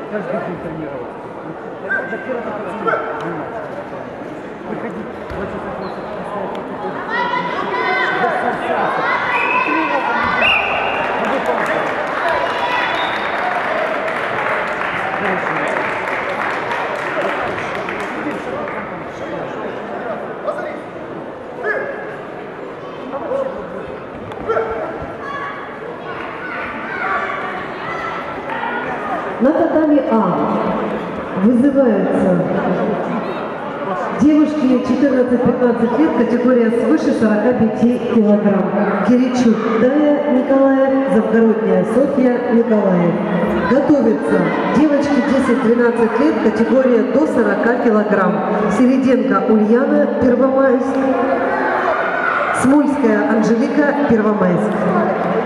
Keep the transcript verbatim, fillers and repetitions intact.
каждый день тренироваться. За первый пациент приходить в два часа ночи, поставить какой-то тренироваться. На татами А вызываются девушки четырнадцать-пятнадцать лет, категория свыше сорока пяти килограмм. Киричук Дая Николаев, Завгородняя Софья Николаев. Готовятся девочки десять-двенадцать лет, категория до сорока килограмм. Середенко Ульяна, Первомайск. Смольская Анжелика, Первомайск.